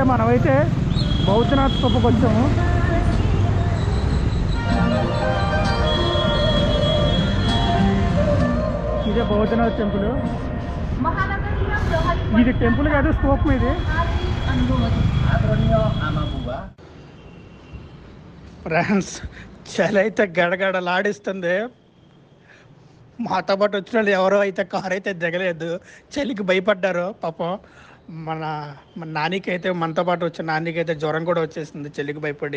మనమైతే బౌద్ధనాథ్ స్థూపకు వచ్చాము. ఇదే బౌద్ధనాథ్ టెంపుల్. ఇది టెంపుల్ కాదు, స్తూపం ఇది. ఫ్రాన్స్ చలి అయితే గడగడలాడిస్తుంది. మాతో పాటు వచ్చిన వాళ్ళు ఎవరో అయితే కారు అయితే దిగలేదు, చలికి భయపడ్డారు పాపం. మన మన నానికి అయితే, మనతో పాటు వచ్చిన నానికి అయితే జ్వరం కూడా వచ్చేసింది చలికి భయపడి.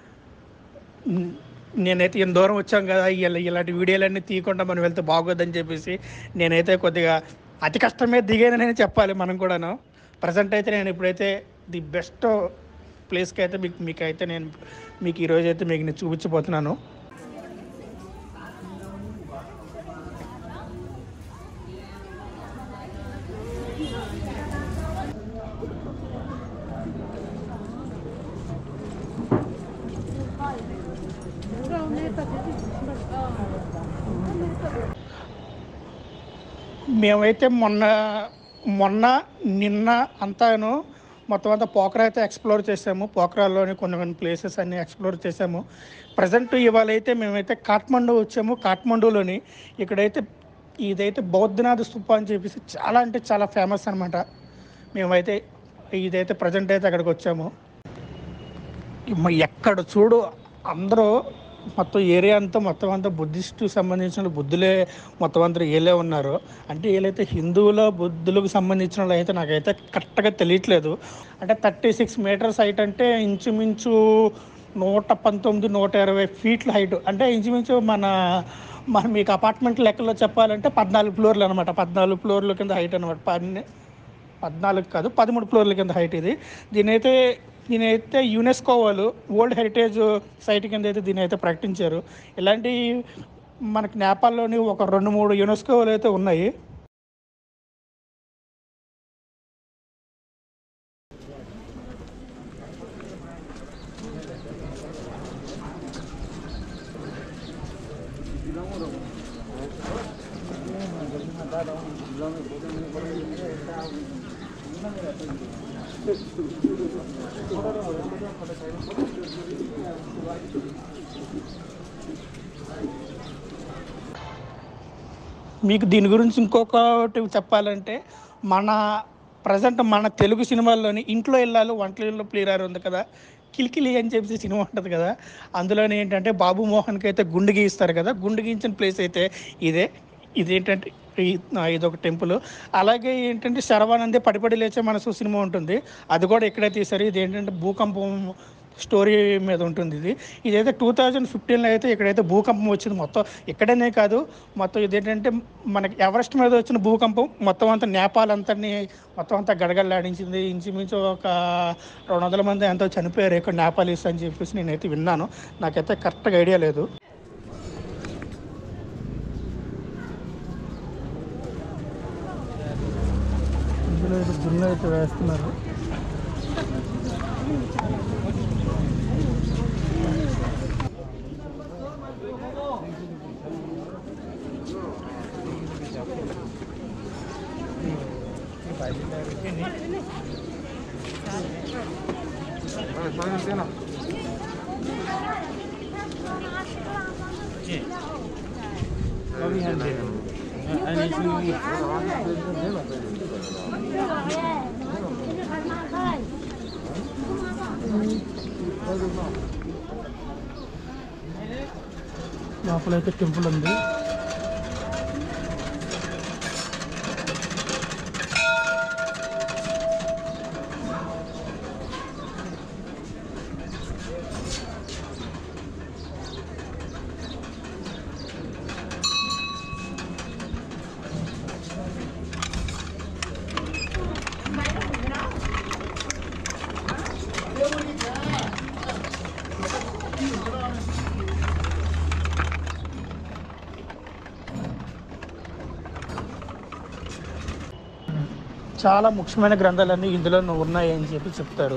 నేనైతే ఇంత దూరం వచ్చాం కదా, ఇలాంటి వీడియోలన్నీ తీయకుండా మనం వెళ్తే బాగోదని చెప్పేసి నేనైతే కొద్దిగా అతి కష్టమే దిగానని చెప్పాలి మనం కూడాను. ప్రజెంట్ అయితే నేను ఇప్పుడైతే ది బెస్ట్ ప్లేస్కి అయితే మీకైతే నేను ఈరోజు అయితే మీకు నేను చూపించబోతున్నాను. మేమైతే మొన్న నిన్న అంతాను మొత్తం అంతా పోఖరా అయితే ఎక్స్ప్లోర్ చేసాము. పోఖరాలోని కొన్ని ప్లేసెస్ అన్నీ ఎక్స్ప్లోర్ చేసాము. ప్రజెంట్ ఇవాళ అయితే మేమైతే కాఠ్మండు వచ్చాము. కాఠ్మండూలోని ఇక్కడైతే ఇదైతే బౌద్ధనాథ్ స్థూప అని చెప్పేసి చాలా అంటే చాలా ఫేమస్ అనమాట. మేమైతే ఇదైతే ప్రజెంట్ అయితే అక్కడికి వచ్చాము. ఎక్కడ చూడు అందరూ మొత్తం ఏరియా అంతా మొత్తం అంతా బుద్ధిస్టు సంబంధించిన బుద్ధులే మొత్తం అందరూ వీళ్ళే ఉన్నారు. అంటే వీళ్ళైతే హిందువుల బుద్ధులకు సంబంధించిన వాళ్ళు అయితే నాకైతే కరెక్ట్గా తెలియట్లేదు. అంటే 36 మీటర్స్ హైట్ అంటే ఇంచుమించు 119, 120 ఫీట్ల హైట్. అంటే ఇంచుమించు మన మీకు అపార్ట్మెంట్ లెక్కలో చెప్పాలంటే 14 ఫ్లోర్లు అనమాట. 14 ఫ్లోర్ల కింద హైట్ అనమాట. 14 కాదు 13 ఫ్లోర్ల కింద హైట్ ఇది. దీనైతే యునెస్కో వాళ్ళు వరల్డ్ హెరిటేజ్ సైట్ కింద అయితే దీని అయితే ప్రకటించారు. ఇలాంటి మనకి నేపాల్లోని ఒక 2-3 యునెస్కోలు అయితే ఉన్నాయి. మీకు దీని గురించి ఇంకొకటి చెప్పాలంటే ప్రజెంట్ మన తెలుగు సినిమాల్లోని ఇంట్లో ఇల్లాలు వంటలు ప్లీరారు ఉంది కదా, కిలికిలి అని చెప్పేసి సినిమా ఉంటుంది కదా, అందులోనే ఏంటంటే బాబు మోహన్కి అయితే గుండు గీయిస్తారు కదా, గుండు గీయించిన ప్లేస్ అయితే ఇదేంటంటే ఇదొక టెంపుల్. అలాగే ఏంటంటే శరవానందే పడిపడి లేచే మనసు సినిమా ఉంటుంది, అది కూడా ఇక్కడే తీశారు. ఇది ఏంటంటే భూకంపం స్టోరీ మీద ఉంటుంది. ఇదైతే 2015లో అయితే ఇక్కడైతే భూకంపం వచ్చింది. మొత్తం ఇక్కడనే కాదు, మొత్తం ఇదేంటంటే మనకి ఎవరెస్ట్ మీద వచ్చిన భూకంపం మొత్తం అంతా నేపాల్ అంతని మొత్తం అంతా గడగడలాడించింది. ఇంచుమించు ఒక 200 మంది ఎంతో చనిపోయారు ఇక్కడ నేపాలీస్ అని చెప్పేసి నేనైతే విన్నాను. నాకైతే కరెక్ట్గా ఐడియా లేదు. ఇందులో అయితే దున్న అయితే వేస్తున్నారు. లోపలైతే టెంపుల్ ఉంది. చాలా ముఖ్యమైన గ్రంథాలన్నీ ఇందులో ఉన్నాయి అని చెప్పి చెప్తారు.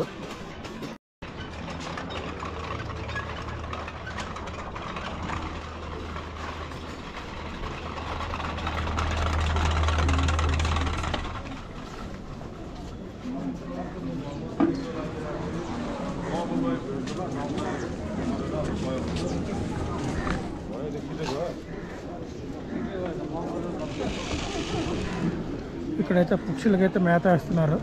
ఇక్కడైతే పక్షులకైతే మేత వేస్తున్నారు.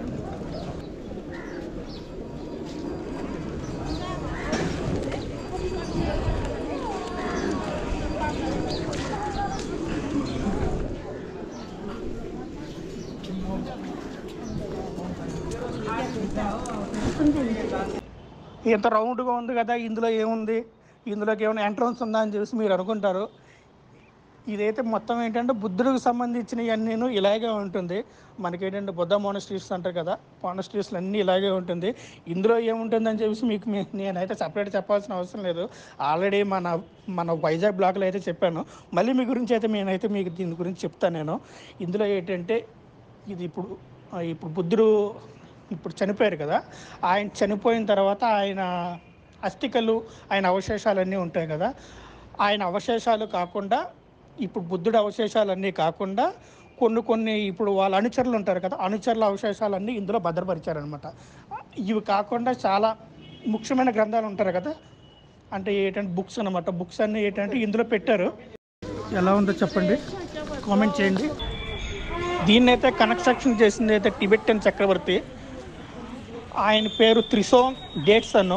ఇంత రౌండ్గా ఉంది కదా, ఇందులో ఏముంది, ఇందులోకి ఏమైనా ఎంట్రన్స్ ఉందా అని చెప్పేసి మీరు అనుకుంటారు. ఇదైతే మొత్తం ఏంటంటే బుద్ధుడికి సంబంధించినవన్నీ ఇలాగే ఉంటుంది. మనకేంటంటే బుద్ధ మోనస్ట్రీస్ అంటారు కదా, మోనస్ట్రీస్లు అన్నీ ఇలాగే ఉంటుంది. ఇందులో ఏముంటుందని చెప్పేసి మీకు నేనైతే సపరేట్ చెప్పాల్సిన అవసరం లేదు. ఆల్రెడీ మన వైజాగ్ బ్లాక్లో అయితే చెప్పాను. మళ్ళీ మీ గురించి అయితే నేనైతే మీకు దీని గురించి చెప్తాను నేను. ఇందులో ఏంటంటే ఇది ఇప్పుడు బుద్ధుడు ఇప్పుడు చనిపోయారు కదా, ఆయన చనిపోయిన తర్వాత ఆయన అస్థికలు, ఆయన అవశేషాలన్నీ ఉంటాయి కదా, ఆయన అవశేషాలు కాకుండా, ఇప్పుడు బుద్ధుడు అవశేషాలన్నీ కాకుండా కొన్ని ఇప్పుడు వాళ్ళ అనుచరులు ఉంటారు కదా, అనుచరుల అవశేషాలన్నీ ఇందులో భద్రపరిచారనమాట. ఇవి కాకుండా చాలా ముఖ్యమైన గ్రంథాలు ఉంటారు కదా, అంటే ఏంటంటే బుక్స్ అనమాట. బుక్స్ అన్నీ ఏంటంటే ఇందులో పెట్టారు. ఎలా ఉందో చెప్పండి, కామెంట్ చేయండి. దీన్నైతే కన్స్ట్రక్షన్ చేసింది అయితే టిబెటన్ చక్రవర్తి. ఆయన పేరు త్రిసోంగ్ డేట్సన్.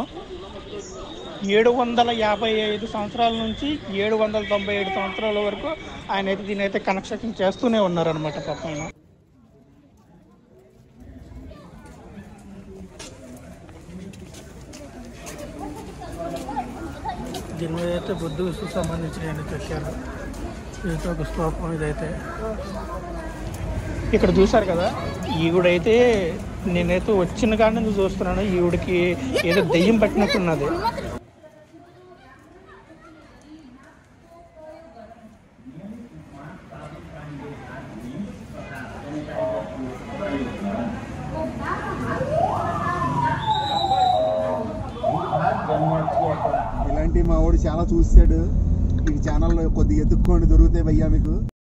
755 సంవత్సరాల నుంచి 797 సంవత్సరాల వరకు ఆయన అయితే దీని అయితే కన్స్ట్రక్షన్ చేస్తూనే ఉన్నారనమాట. పాపం దీని మీద అయితే బుద్ధుడికి సంబంధించిన చెక్కారు. ఇదైతే ఒక స్తూపం. ఇదైతే ఇక్కడ చూసారు కదా, ఈవిడైతే నేనైతే వచ్చిన కాడి నుంచి చూస్తున్నాను, ఈవిడికి ఏదో దెయ్యం పట్టినట్టున్నది. ఇలాంటి మా వాడు చాలా చూసాడు. ఈ ఛానల్లో కొద్దిగా ఎత్తుక్కోండి, దొరుకుతాయి భయ్యా మీకు.